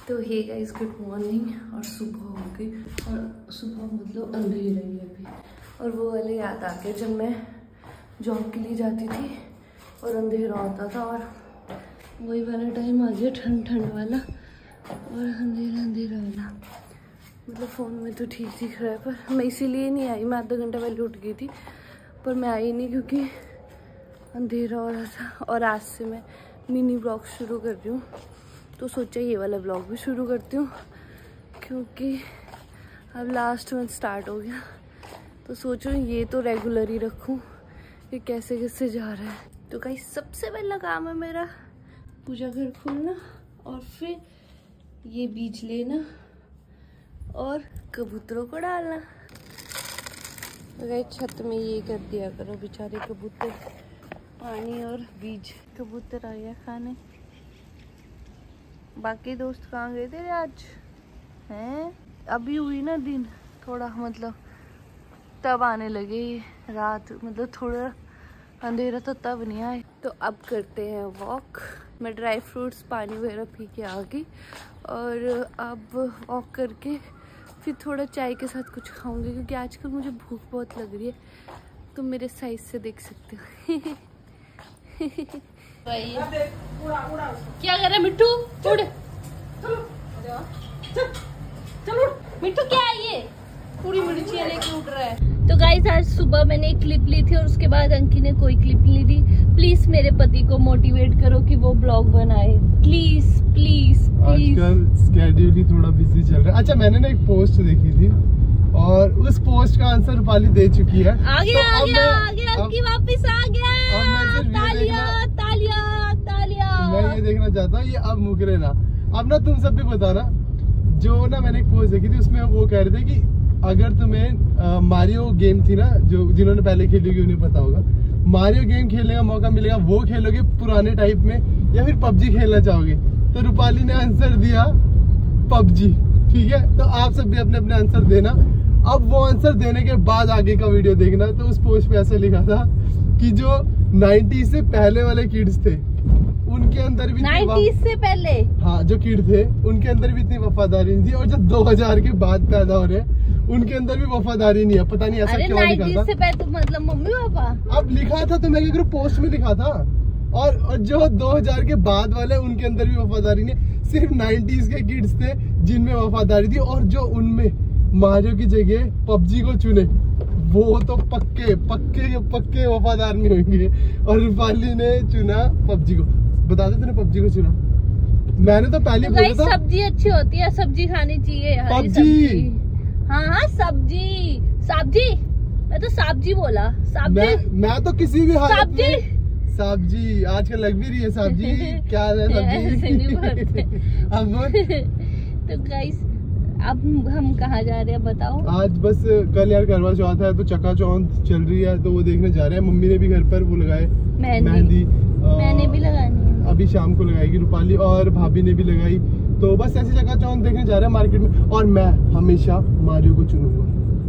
तो hey guys good morning. और सुबह हो गई और सुबह मतलब अंधेरा ही अभी। और वो वाले याद आ गया जब मैं जॉब के लिए जाती थी और अंधेरा होता था और वही वाला टाइम आ गया, ठंड ठंड वाला और अंधेरा अंधेरा वाला। मतलब फ़ोन में तो ठीक दिख रहा है पर मैं इसीलिए नहीं आई। मैं आधा घंटा पहले उठ गई थी पर मैं आई नहीं क्योंकि अंधेरा हो रहा था। और आज से मैं मिनी ब्लॉग शुरू कर रही हूँ तो सोचा ये वाला ब्लॉग भी शुरू करती हूँ क्योंकि अब लास्ट मंथ स्टार्ट हो गया तो सोचो ये तो रेगुलर ही रखूँ। ये कैसे कैसे जा रहा है। तो गाइस सबसे पहला काम है मेरा पूजा घर खोलना और फिर ये बीज लेना और कबूतरों को डालना। गाइस छत में ये कर दिया करो बेचारे कबूतर, पानी और बीज। कबूतर आ गया खाने। बाकी दोस्त कहाँ गए थे आज हैं? अभी हुई ना दिन थोड़ा, मतलब तब आने लगे रात, मतलब थोड़ा अंधेरा तो तब नहीं आए। तो अब करते हैं वॉक। मैं ड्राई फ्रूट्स पानी वगैरह पी के आ गई और अब वॉक करके फिर थोड़ा चाय के साथ कुछ खाऊंगी क्योंकि आजकल मुझे भूख बहुत लग रही है। तुम मेरे साइज से देख सकते हो। क्या कर रहा है मिट्टू? उड़ चलो मिट्टू, क्या है ये? पूरी मिर्चियाँ लेके उड़ रहा है। तो गाइस आज सुबह मैंने एक क्लिप ली थी और उसके बाद अंकी ने कोई क्लिप ली थी। प्लीज मेरे पति को मोटिवेट करो कि वो ब्लॉग बनाए, प्लीज प्लीज प्लीज। आजकल स्केड्यूल ही थोड़ा बिजी चल रहा है। अच्छा मैंने ना एक पोस्ट देखी थी और उस पोस्ट का आंसर रूपाली दे चुकी है। आ गया आ गया आ गया, अंकी वापस आ गया। तालियां तालियां तालियां। मैं ये देखना चाहता हूँ ये अब मुकरे ना। अब ना तुम सब भी बताना, जो ना मैंने एक पोस्ट देखी थी उसमें वो कह रहे थे कि अगर तुम्हें मारियो गेम थी ना, जो जिन्होंने पहले खेली होगी उन्हें पता होगा, मारियो गेम खेलने का मौका मिलेगा वो खेलोगे पुराने टाइप में या फिर पबजी खेलना चाहोगे? तो रूपाली ने आंसर दिया पबजी। ठीक है, तो आप सब भी अपने अपने आंसर देना। अब वो आंसर देने के बाद आगे का वीडियो देखना। तो उस पोस्ट पे ऐसा लिखा था कि जो 90 से पहले वाले किड्स थे उनके अंदर भी 90 से पहले, हाँ जो किड थे उनके अंदर भी इतनी वफादारी नहीं थी और जो 2000 के बाद पैदा हो रहे हैं उनके अंदर भी वफादारी नहीं है। पता नहीं ऐसा क्यों लिखा था। से पहले तो मतलब मम्मी पापा अब लिखा था तो मैं क्या करूं, पोस्ट में लिखा था। और जो 2000 के बाद वाले उनके अंदर भी वफादारी नहीं, सिर्फ 90s के किड्स थे जिनमें वफादारी थी। और जो उनमें मारियो की जगह पबजी को चुने वो तो पक्के पक्के पक्के वफादार नहीं होंगे। और रूपाली ने चुना पबजी को। बता दे तूने पबजी को चुना। मैंने तो पहले बोला था सब्जी अच्छी होती है, सब्जी खानी चाहिए। पबजी, हाँ हाँ सब्जी सब्जी, मैं तो सब्जी बोला। सब्जी मैं तो किसी भी हालत में सब्जी आजकल लग भी रही है सब्जी। क्या है सब्जी? तो गाइस अब हम कहाँ जा रहे हैं बताओ? आज बस कल यार करवा चौथ है तो चका चौथ चल रही है तो वो देखने जा रहे हैं। मम्मी ने भी घर पर वो लगाए मेहंदी, मैंने भी लगानी है। अभी शाम को लगाएगी रूपाली और भाभी ने भी लगाई। तो बस ऐसी चका चौथ देखने जा रहे हैं मार्केट में। और मैं हमेशा मारियो को चुनूंगा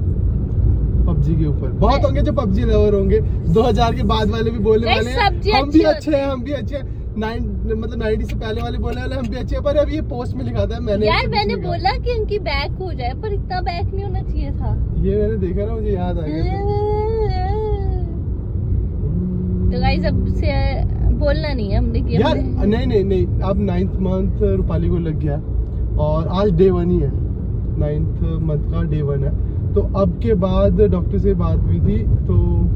पबजी के ऊपर। बहुत होंगे जो पबजी लवर होंगे, 2000 के बाद वाले भी बोलने वाले हैं हम भी अच्छे हैं, हम भी अच्छे हैं। मतलब 90 से पहले वाले बोलने वाले हम भी अच्छे हैं। पर अब ये पोस्ट में लिखा था मैंने बोला कि उनकी बैक हो जाए पर इतना बैक नहीं होना चाहिए था। ये मैंने देखा ना, मुझे याद आ गया। तो गाइस अब से बोलना नहीं है हमने किया यार। नहीं अब 9th मंथ रूपाली को लग गया और आज डे 1 ही है। 9th मंथ का डे 1 है। तो अब के बाद डॉक्टर से बात हुई थी तो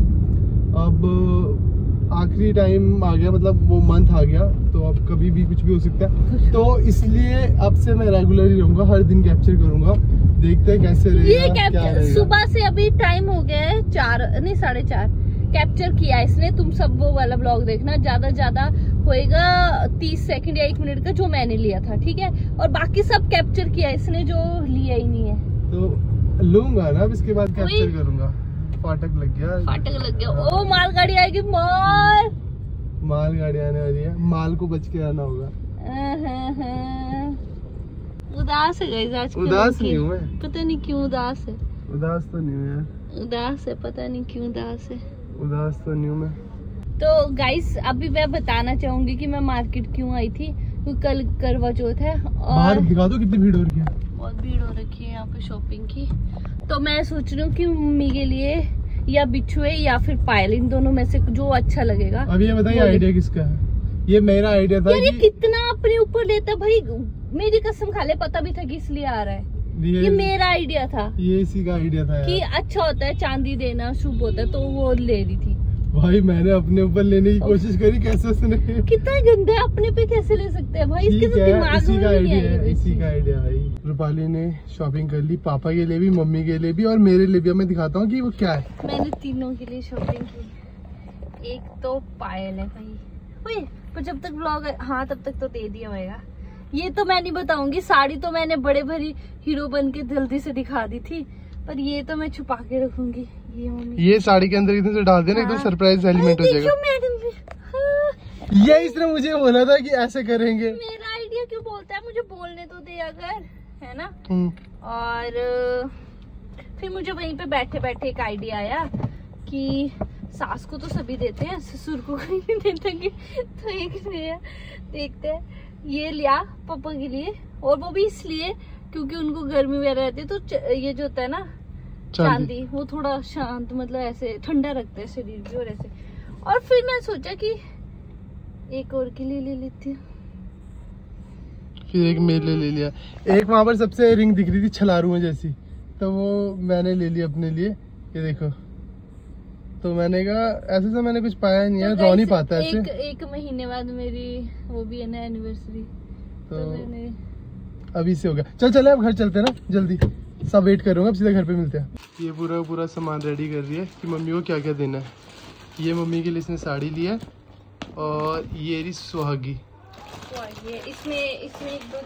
अब आखिरी टाइम आ गया, मतलब वो मंथ आ गया तो अब कभी भी कुछ भी हो सकता है। तो इसलिए अब से मैं रेगुलर ही रहूंगा, हर दिन कैप्चर करूंगा। देखते हैं कैसे रहेगा, क्या रहेगा। सुबह से अभी टाइम हो गया है 4:30 कैप्चर किया इसने। तुम सब वो वाला ब्लॉग देखना, ज्यादा होएगा 30 सेकंड या 1 मिनट का जो मैंने लिया था। ठीक है, और बाकी सब कैप्चर किया इसने जो लिया ही नहीं है। तो लूंगा ना, अब इसके बाद कैप्चर करूंगा। फाटक लग गया। ओ मालगाड़ी आएगी। मालगाड़ी आने वाली है, माल को बच के आना होगा। उदास है गाइस आज। उदास नहीं हूँ मैं, पता नहीं क्यों उदास है। उदास तो नहीं हूँ यार। उदास है, पता नहीं क्यों उदास है। उदास तो नहीं हूँ मैं। तो गाइस अभी मैं बताना चाहूंगी कि मैं मार्केट क्यों आई थी। क्योंकि कल करवा चौथ है। बाहर और दिखा दो कितनी भीड़ हो रही है। बहुत भीड़ हो रखी है यहाँ पे शॉपिंग की। तो मैं सोच रही हूँ कि मम्मी के लिए या बिच्छुए या फिर पायल, इन दोनों में से जो अच्छा लगेगा। अब ये बताइए आइडिया किसका है? ये मेरा आइडिया था। ये कितना अपने ऊपर लेता भाई, मेरी कसम खा ले, पता भी था कि इसलिए आ रहा है। ये मेरा आइडिया था, ये इसी का आइडिया था कि अच्छा होता है चांदी देना, शुभ होता है, तो वो ले रही थी। भाई मैंने अपने ऊपर लेने की कोशिश करी, कैसे उसने कितना गंदा है, अपने पे कैसे ले सकते हैं भाई, इसके तो दिमाग इसी में का नहीं आइडिया आएगा है, इसी का आइडिया भाई। रूपाली ने शॉपिंग कर ली, पापा के लिए भी, मम्मी के लिए भी और मेरे लिए भी। मैं दिखाता हूँ कि वो क्या है। मैंने तीनों के लिए शॉपिंग की। एक तो पायल है भाई, ओए पर जब तक ब्लॉग, हाँ तब तक तो दे दिया होगा। ये तो मैं नहीं बताऊंगी, साड़ी तो मैंने बड़े भरी हीरो बन के जल्दी से दिखा दी थी, पर ये तो मैं छुपा के रखूंगी। ये मम्मी, ये साड़ी के अंदर इधर से डाल देना, एकदम सरप्राइज एलिमेंट हो जाएगा। ये इसने मुझे बोला था कि ऐसे करेंगे। मेरा आइडिया क्यों बोलता है, मुझे बोलने तो दे अगर, है ना। और फिर मुझे वहीं पे बैठे बैठे एक आइडिया आया कि सास को तो सभी देते हैं, ससुर को कोई नहीं देता कि, तो एक नया देखते हैं। ये लिया पापा के लिए, और वो भी इसलिए क्योंकि उनको गर्मी वगैरह रहती है, तो ये जो होता है ना चांदी, वो थोड़ा शांत, मतलब ऐसे ठंडा रखते हैं शरीर भी। और ऐसे, और फिर मैं सोचा कि एक और के लिए ले लेती हूँ, फिर एक मेले ले लिया। एक वहाँ पर सबसे रिंग दिख रही थी छलारुओं जैसी, तो वो मैंने ले ली अपने लिए। ये देखो, तो मैंने कहा ऐसे तो मैंने कुछ पाया नहीं है, रो नहीं पाता ऐसे। एक महीने बाद मेरी वो भी है ना एनिवर्सरी, तो मैंने अभी से हो गया। चल अब घर चलते हैं ना, जल्दी सब वेट करूंगा, अब सीधा घर पे मिलते हैं। ये पूरा सामान रेडी कर रही है कि मम्मी को क्या क्या देना है। ये मम्मी के लिए इसने साड़ी ली है, और ये रही सुहागी। इसमें एक दो,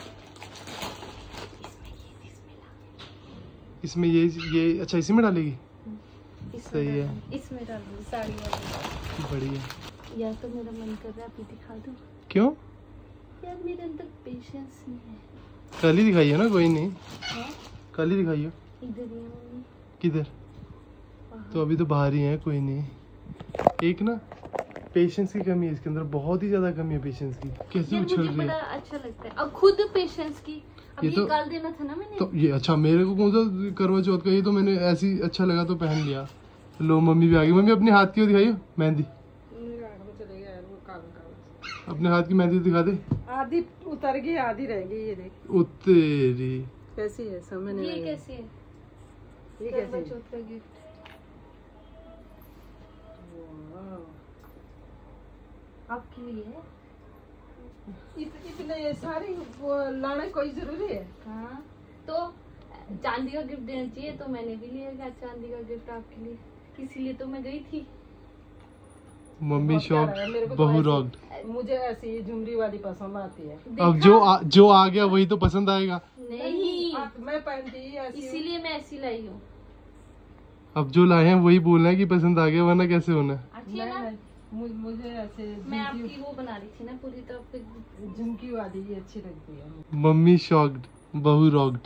इसमें ये अच्छा इसी में डालेगी। सही है, इसमें डाल दूँ साड़ी वाली। बढ़िया। यार तो मेरा मन कर रहा है अभी दिखा दूँ। क्यों यार मेरे अंदर पेशेंस नहीं है। कल ही दिखाइए ना, कोई नहीं, कल ही दिखाइए। इधर ही है मम्मी। किधर? तो अभी तो बाहर ही है, कोई नहीं। एक ना पेशेंस की कमी है इसके अंदर, बहुत ही ज्यादा कमी है पेशेंस की। कैसे उछल रही है, बड़ा अच्छा लगता है। अब खुद पेशेंस की, अब ये कल देना था ना मैंने। तो ये अच्छा, मेरे को कौन सा करवा चौथ का, ये तो मैंने ऐसी अच्छा लगा तो पहन लिया। लो मम्मी भी आ गई। मम्मी अपने हाथ की दिखाइए मेहंदी, अपने हाथ की मेहंदी दिखा दे। आधी उतर गई, आधी रह गई। ये देख उतेरी कैसी है, समझ नहीं। ये कैसी है? ये कैसी है? चौथ का गिफ्ट आपके लिए है। इतने सारी लाना कोई जरूरी है? हाँ, तो चांदी का गिफ्ट देना चाहिए, तो मैंने भी लिया चांदी का गिफ्ट आपके लिए, इसीलिए तो मैं गई थी। मम्मी शौक, बहु रॉक्ड। मुझे ऐसी झुमरी वाली पसंद आती है। अब जो आ गया वही तो पसंद आएगा। नहीं, मैं पहनती ऐसी, इसीलिए मैं ऐसी लाई हूँ। अब जो लाए हैं वही बोलना है कि पसंद आ गया, वरना कैसे होना है। अच्छी है ना? मुझे ऐसे मैं आपकी वो बना रही थी ना पूरी, तो आपको झुमकी वाली ये अच्छी लगती है। मम्मी शॉक्ड, बहु रॉक्ड।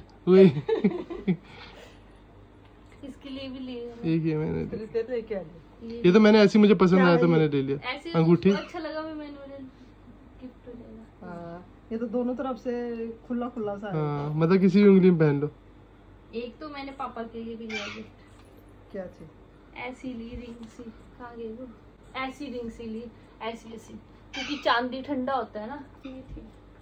इसके लिए भी ले एक ये मैंने क्या ये तो मैंने ऐसी, मुझे पसंद आया तो मैंने ले लिया। अंगूठी अच्छा लगा, मैंने गिफ्ट लेना। हाँ, ये तो दोनों तरफ से खुला खुला सा है। हाँ, मतलब किसी भी उंगली में पहन लो। एक तो मैंने पापा के लिए भी लिया गिफ्ट। क्या चीज? ऐसी ली रिंग सी, कहाँ गई वो? ऐसी रिंग सी ली, ऐसी क्योंकि चांदी ठंडा होता है ना। ये थी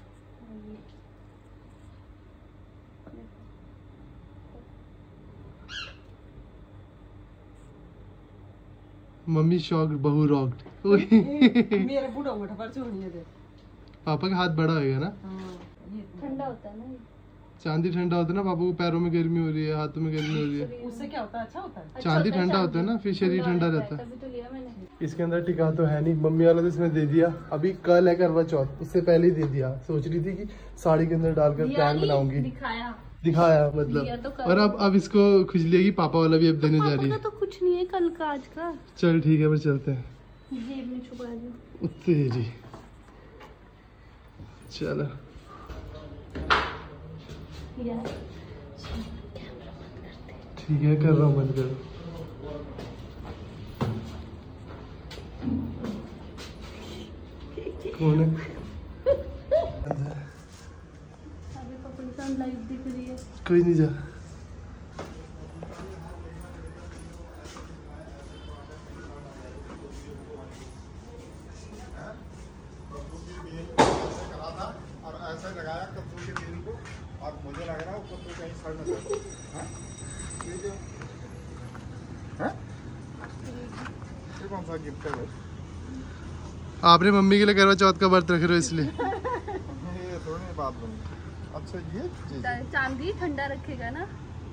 मम्मी शॉक्ड, बहु रॉक्ड। मेरे बूढ़ा उठा पर चोनी है। पापा का हाथ बड़ा होगा ना। ठंडा होता है ना, चांदी ठंडा होता है ना। पापा को पैरों में गर्मी हो रही है, हाथों में गर्मी हो रही है, उससे क्या होता है? अच्छा होता है। चांदी ठंडा होता है ना, फिर शरीर ठंडा रहता है। तभी तो लिया मैंने। इसके अंदर टिका तो है नहीं, मम्मी वाला तो इसने दे दिया। अभी कल है करवा चौथ, उससे पहले ही दे दिया। सोच रही थी कि साड़ी के अंदर डालकर प्लान बनाऊंगी, दिखाया मतलब। तो और अब इसको खुजली है कि पापा वाला भी अब देने जा रही है। तो कुछ नहीं है कल का, आज का। चल ठीक है, बस चलते हैं। जेब में छुपा दो। तेरी चलो ठीक है, कर रहा हूँ, बंद कर। कौन है? कोई नहीं जा। और ऐसा लगाया कद्दू के तेल को, और मुझे लग रहा है वो कद्दू कहीं सड़ न जाए। हाँ? ये कौन सा गिफ्ट है भाई? आपने मम्मी के लिए करवा चौथ का व्रत रख रहे हो इसलिए। ये थोड़ी बात बनी। अच्छा ये चीज चांदी ठंडा रखेगा ना,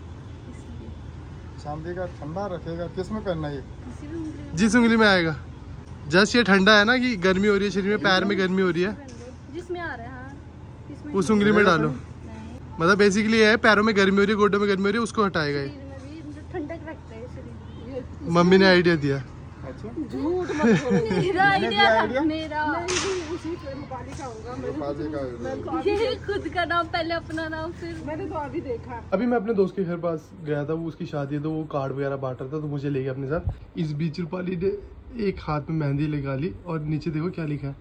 चांदी का ठंडा रखेगा। किस में पहनना ये? जिस उंगली में आएगा। जस्ट ये ठंडा है ना कि गर्मी हो रही है शरीर में, पैर में गर्मी हो रही है, जिसमें आ रहा है। हाँ, इसमें उस उंगली में डालो। मतलब बेसिकली ये है, पैरों में गर्मी हो रही है, गोडों में गर्मी हो रही है, उसको हटाएगा ये। ठंडक रखता है शरीर। मम्मी ने आइडिया दिया। अच्छा झूठ मत बोलो। मेरा आइडिया, मेरा उसी पे रुपाली का होगा। रुपाली का ये खुद का नाम, पहले अपना नाम, फिर मैंने तो अभी देखा। अभी मैं अपने दोस्त के घर पास गया था, वो उसकी शादी है तो वो कार्ड वगैरह बांट रहा था, तो मुझे ले गया अपने साथ। इस बीच रूपाली ने एक हाथ में मेहंदी लगा ली और नीचे देखो क्या लिखा है,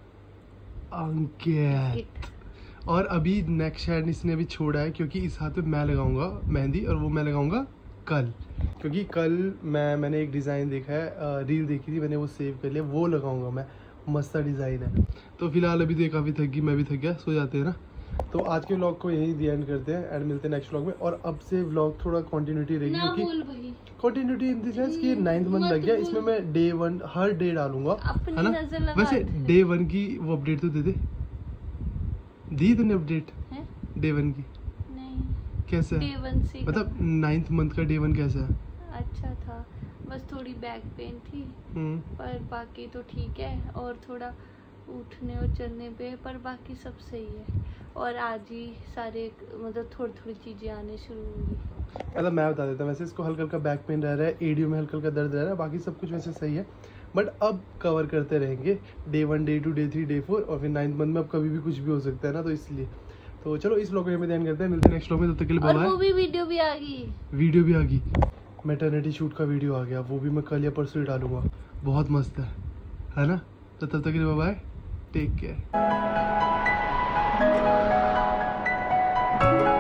अंकित। और अभी नेक्स्ट हैंड इसने अभी छोड़ा है, क्योंकि इस हाथ में मैं लगाऊंगा मेहंदी और वो मैं लगाऊंगा कल, क्योंकि कल मैंने एक डिज़ाइन देखा है, रील देखी थी मैंने, वो सेव कर लिया, वो लगाऊंगा मैं। मस्त डिज़ाइन है। तो फिलहाल अभी तो काफ़ी थक गई, मैं भी थक गया, सो जाते हैं ना। तो आज के व्लॉग को यहीं दी एंड करते हैं एंड मिलते हैं नेक्स्ट व्लॉग में। और अब से व्लॉग थोड़ा कंटिन्यूटी रहेगी, क्योंकि कंटिन्यूटी इन द सेंस कि 9th मंथ लग गया, इसमें मैं डे 1 हर डे डालूंगा, है ना। वैसे डे 1 की वो अपडेट तो दे दे, दी तूने अपडेट डे 1 की? नहीं। कैसा है? डे 1 से मतलब 9th मंथ का डे 1 कैसा है? अच्छा था, बस थोड़ी बैक पेन थी, पर बाकी तो ठीक है। और थोड़ा उठने और चलने पे, पर बाकी सब सही है। और आज ही सारे मतलब थोड़ी थोड़ी चीजें आने शुरू हुई। मतलब मैं बता देता हूँ, वैसे इसको हल्का हल्का बैक पेन रह रहा है, एडियो में हल्का हल्का दर्द रह रहा है, बाकी सब कुछ वैसे सही है। बट अब कवर करते रहेंगे डे 1, डे 2, डे 3, डे 4 और फिर 9th मंथ में अब कभी भी कुछ भी हो सकता है ना, तो इसलिए। तो चलो इस व्लॉग में ध्यान करते हैं, मिलते हैं नेक्स्ट व्लॉग में, तब तक के लिए बाय बाय। और वो भी वीडियो भी आ गई, वीडियो भी आ गई, मैटरनिटी शूट का वीडियो आ गया, वो भी मैं कल या परसों ही डालूंगा, बहुत मस्त है ना। तो तब तक के लिए बाय बाय, टेक केयर।